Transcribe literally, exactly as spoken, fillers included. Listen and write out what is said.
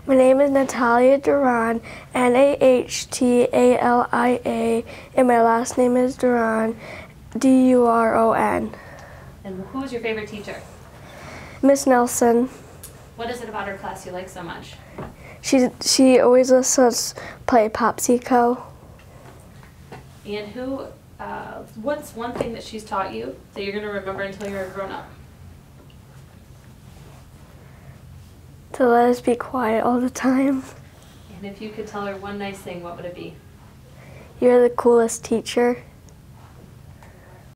My name is Nahtalia Duron, N A H T A L I A, and my last name is Duron, D U R O N. And who is your favorite teacher? Miss Nelson. What is it about her class you like so much? She, she always lets us play Popsicle. And who, uh, what's one thing that she's taught you that you're going to remember until you're a grown-up? To let us be quiet all the time. And if you could tell her one nice thing, what would it be? You're the coolest teacher.